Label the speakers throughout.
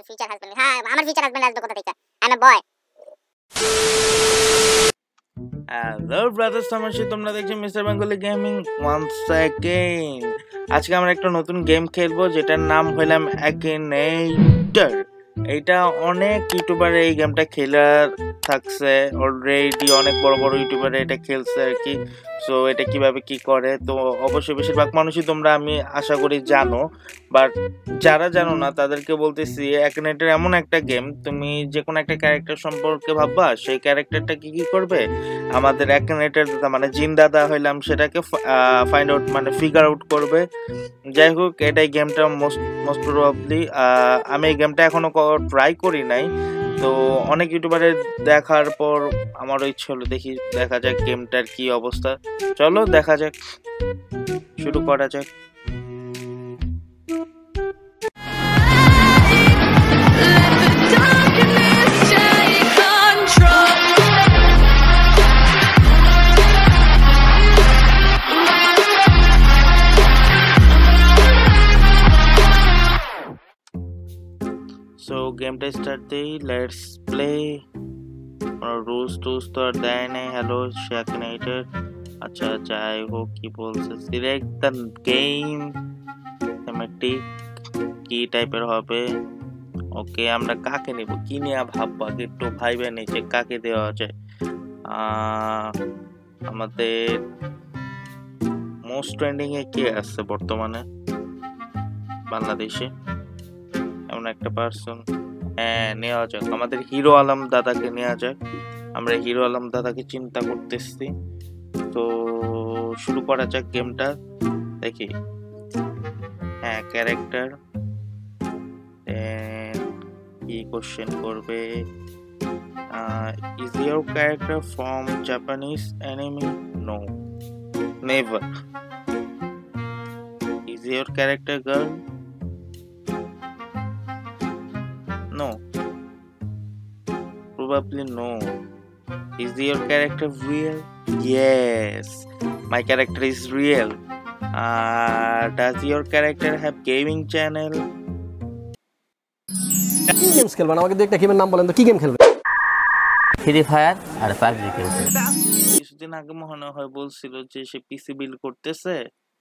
Speaker 1: Future husband, হ্যাঁ আমার future husband আসবে কোথা থেকে? I am boy.
Speaker 2: Hello brothers, তোমরা দেখছো mister Bengali gaming once again. আজকে আমরা একটা নতুন গেম খেলবো যেটার নাম হইলাম অ্যাকিনেটর। এইটা অনেক ইউটিউবার এই গেমটা খেলার থাকছে অলরেডি, অনেক বড় বড় ইউটিউবার এটা খেলছে আর কি। সো এটা কিভাবে কি করে তো অবশ্যই বেশিরভাগ মানুষই তোমরা আমি আশা করি জানো, বাট যারা জানো না তাদেরকে বলতেছি অ্যাকিনেটর এমন একটা গেম, তুমি যে কোনো একটা ক্যারেক্টার সম্পর্কে ভাববা, সেই ক্যারেক্টারটা কি কি করবে আমাদের অ্যাকিনেটর মানে জিন দাদা হইলাম সেটাকে ফাইন্ড আউট মানে ফিগার আউট করবে। যাই হোক, এটাই গেমটা মোস্ট প্রবাবলি। আমি এই গেমটা এখনো ট্রাই করি নাই, তো অনেক ইউটিউবারের দেখার পর আমারও ইচ্ছে হলো দেখি, দেখা যাক গেমটার কি অবস্থা। চলো দেখা যাক, শুরু করা যাক। সো গেমটা স্টার্ট দেই, লেটস প্লে। রুলস টুলস তো আর দেয় নাই। হ্যালো অ্যাকিনেটর, আচ্ছা যাই হোক কি বলছে, সিলেক্ট দ্য গেম থিমেটিক কি টাইপের হবে। ওকে, আমরা কাকে নেব, কি নিয়ে ভাববো আগে একটু ভাইবে নেই যে কাকে দেওয়া যায়। আমাদের মোস্ট ট্রেন্ডিং এ কে আছে বর্তমানে বাংলাদেশে এমন একটা পার্সন? হ্যাঁ, নেওয়া যাক, আমাদের হিরো আলম দাদাকে নেওয়া যাক। আমরা হিরো আলম দাদাকে চিন্তা করতেছি, তো শুরু করা যাক গেমটা। দেখি, হ্যাঁ ক্যারেক্টার, কি কোশ্চেন করবে। Is your character from Japanese anime? No, never. Is your character girl? No, probably no. Is your character real? Yes, my character is real. Does your character have gaming channel?
Speaker 3: কি games খেলবেন? আমাকে দু একটা গেমের নাম বলেন তো, কি গেম খেলবেন?
Speaker 4: ফ্রি ফায়ার আর পাবজি খেলছে।
Speaker 2: কিছুদিন আগে মনে হয় বলছিল যে সে পিসি বিল্ড করতেছে।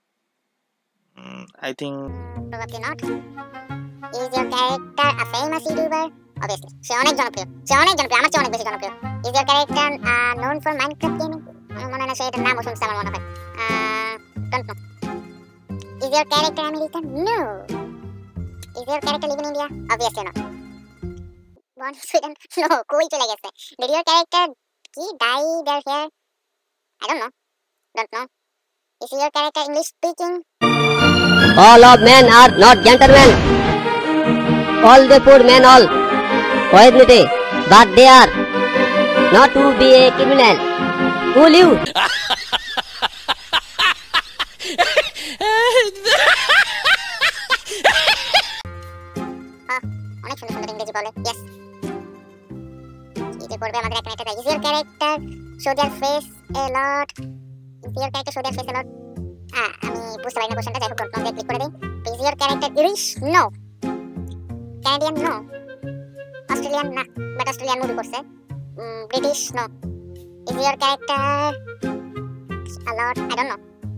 Speaker 2: I think
Speaker 1: Probably not. Is your character a famous YouTuber? Obviously. সে অনেক জনপ্রিয়, আমার চেয়ে অনেক বেশি জনপ্রিয়। Is your character known for Minecraft gaming? মনে না সেটার নাম শুনছি আমার মনে হয়। Don't know. Is your character American? No. Is your character live in India? Obviously not. Born in Sweden? No. কই চলে গেছে? Did your character কি dye their hair? I don't know. Is your character English speaking?
Speaker 5: All of men are not gentlemen. All the poor men all dignity, but they are not to be a criminal. Who live?
Speaker 1: অনেক সুন্দর সুন্দর ইংরেজি বলে। Yes. কি করবে আমাদের একটা? Is your character show their face a lot? Is your character show their face a lot? আমি বুঝতে পারি না কোশ্চেনটা, যাই হোক ডট ক্লিক করে দিই। Is your character Irish? No. Canadian? No. Australian? না, বাট অস্ট্রেলিয়ান মুভি করছে। British? No. Is your character a lot? I don't know.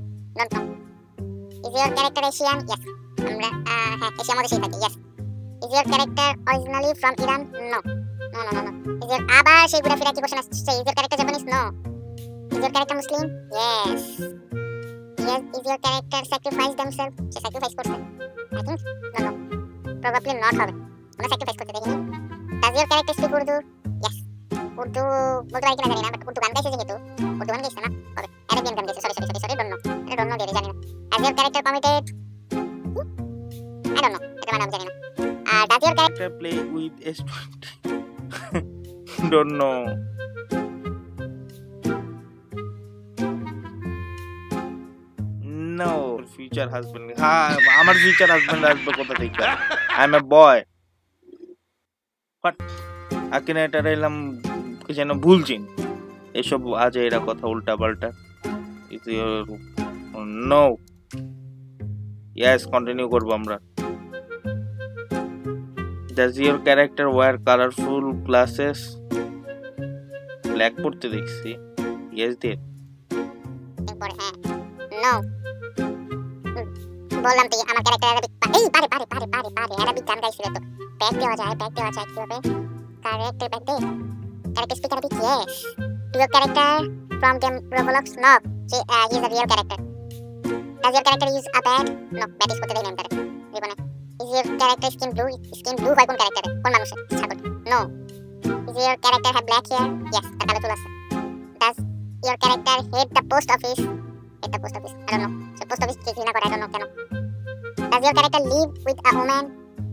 Speaker 1: Is your character Asian? Yes. আমরা হ্যাঁ এশিয়ার মধ্যে সেই থাকি। Yes. Is your character originally from Iran? No. Is your আবার সেই ঘুরে ফিরে কি কোশ্চেন আসছে? Is your character Japanese? No. Is your character Muslim? Yes. Is your character sacrifice themselves? Say sacrifice করছে? I think no. Probably not হবে। আমরা sacrifice করতে দেখিনি। Does your character speak Urdu? Yes. Urdu বলতে পারি কিনা জানি না, বাট উর্দু গান গাইছে যেহেতু, উর্দু গান গাইছে না, হবে আরবিয়ান গান গাইছে। সরি don't know দিয়ে জানি না। Has your character committed? I don't know, এটা মানে আমি জানি না। Does your character
Speaker 2: play with S20? Don't know. No, future husband. হ্যাঁ, আমার future husband আসবে কোথা থেকে? I'm a boy. What? Akinator এলাম কি যেন ভুলছিন, এসব আজ এরা কথা উল্টা পাল্টা। Is your no? Yes, continue করব আমরা। Does your character wear colorful glasses? Black পড়তে দেখছি। Yes dear.
Speaker 1: পরে হ্যাঁ নো বললাম তো আমার ক্যারেক্টার অ্যারাবিক এই পারে অ্যারাবিক গান গাইছিল তো ব্যাক দেওয়া যায় কিভাবে ক্যারেক্টার ব্যাক দে character speak Arabic yes do your character from game Roblox no he is a real character does your character use a bat no bat is করতে দেই নেম করে জীবনে is your character skin blue হয় কোন ক্যারেক্টারে কোন মানুষের ছাগল no is your character have black hair yes তার কালো চুল আছে does your character hate the post office I don't know so post office কি না করে I don't know কেন does your character live with a woman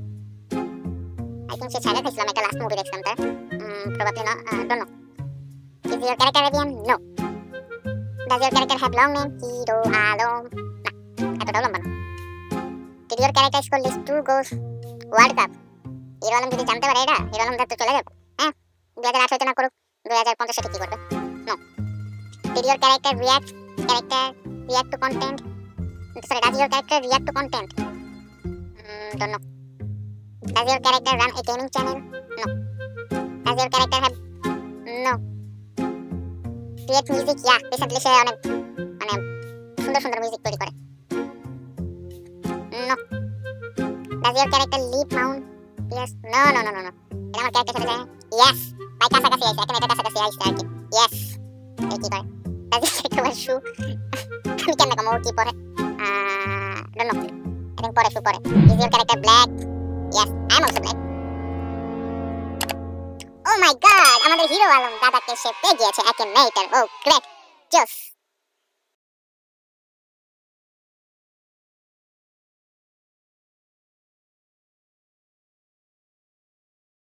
Speaker 1: I think সে ছাড়া দেখলাম একটা লাস্ট মুভি দেখলাম তার probably no don't know is your character Arabian no does your character have long name Hero Alom না এতটা লম্বা না did your character score list 2 goals World Cup Hero Alam যদি জানতে পারে এটা হিরো আলম তো চলে যাবে হ্যাঁ 2008 না করুক 2050 সালে কি করবে no did your character react to content sorry does your character react to content don't know does your character run a gaming channel no does your character have no create music yeah recently সে অনেক মানে সুন্দর music তৈরি করে no does your character leave mount yes no এটা আমার character সাথে যায় yes ভাই কাছাকাছি আইছে এখন এটা কাছাকাছি আইছে আর কি yes এই কি করে does your character wear shoe আমি কেন কম কি পরে don't know I think পরে shoe পরে is your character black yes I'm also black oh my god আমাদের হিরো আলম দাদাকে সে পেয়ে গিয়েছে Akinator oh great just